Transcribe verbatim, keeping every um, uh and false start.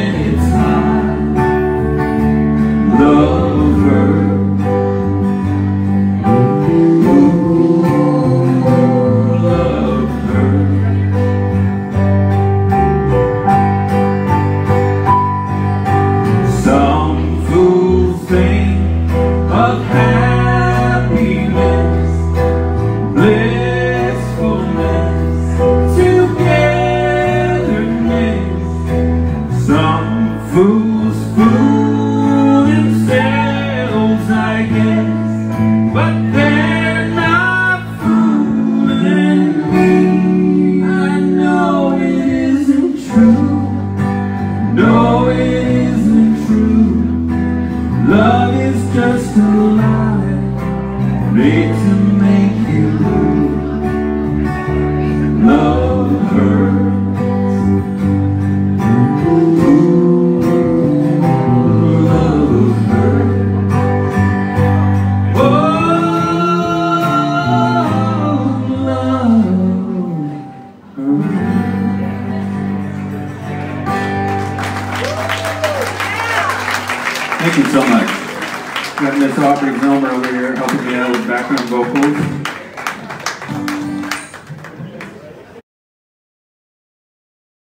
it's high. Love her. Fools fool themselves, I guess, but they're not fooling me. I know it isn't true. No, it isn't true. Love is just a lie made to make you blue. Love her. Thank you so much. Got Miss Aubrey Zilmer over here helping me out with background vocals.